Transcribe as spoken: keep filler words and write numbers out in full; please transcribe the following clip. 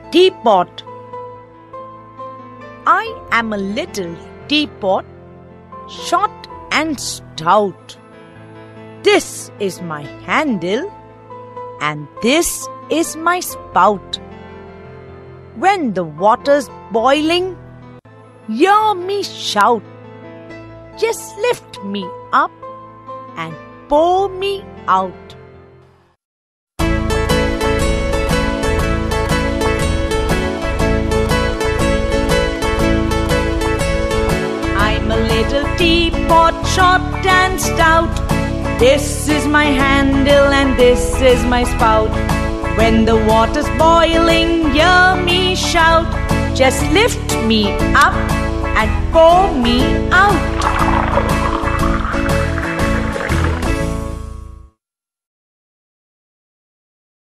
teapot. I am a little teapot, short and stout. This is my handle, and this is my spout. When the water's boiling, hear me shout. Just lift me up and pour me out. I'm a little teapot, short and stout. This is my handle and this is my spout. When the water's boiling, hear me shout. Just lift me up and pour me out.